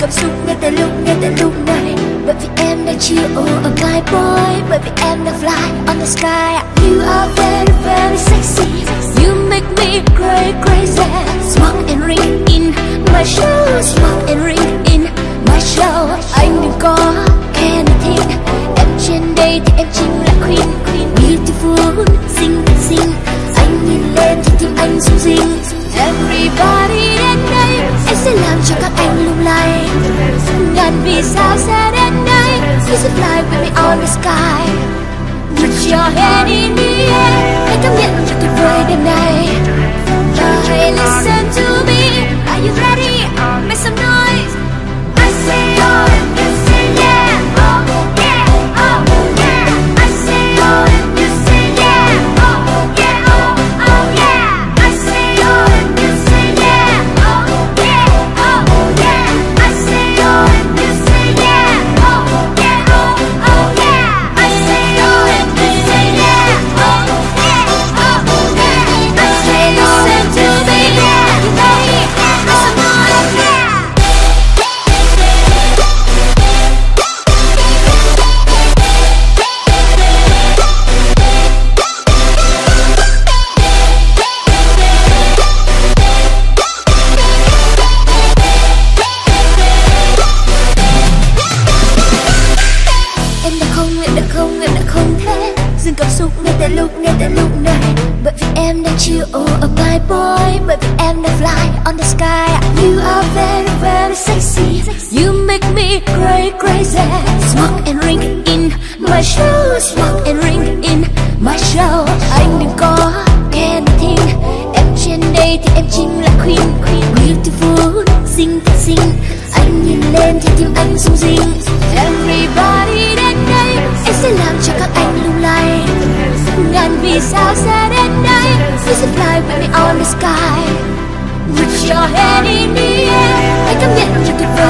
cảm xúc ngay tại lúc này. Bởi vì em đang chill oh my boy, bởi vì em đang fly on the sky. You are very very sexy, you make me crazy. Smoke and ring in my show, smoke and ring in my show. Anh đừng có anything, em trên đây thì em chính là queen. Beautiful, xinh xinh, anh nhìn lên thì tim anh rung rinh. Everybody đến đây, em sẽ làm cho các anh lung lay. Ngàn vì sao sẽ đến đây, you should fly with me on the sky. Put your head in the air, hãy cảm nhận cho tuyệt vời đêm nay. Hey, listen to me, are you ready? Make some noise. I say oh and you say yeah, oh yeah, oh yeah. I say oh and you say yeah, oh yeah, oh yeah. I say oh and you say yeah, oh yeah, oh yeah. I say oh and you say yeah, oh yeah, oh yeah. I say oh and you say yeah, oh yeah, oh yeah. I say listen to me, yeah, you know me, make some noise, yeah. Em đã không thể dừng cảm xúc ngay tại lúc này. Bởi vì em đang chill oh my boy, bởi vì em đang fly on the sky. You are very very sexy, you make me crazy. Smoke and ring in my show, smoke and ring in my show. Anh đừng có anything, em trên đây thì em chính là queen. Beautiful, xinh xinh, anh nhìn lên thì tim anh rung rinh. Everybody đến đây, em sẽ làm cho các anh lung lay. Ngàn vì sao sẽ đến đây, you should fly with me on the sky. Put your head in the air, hãy cảm nhận cho tuyệt vời.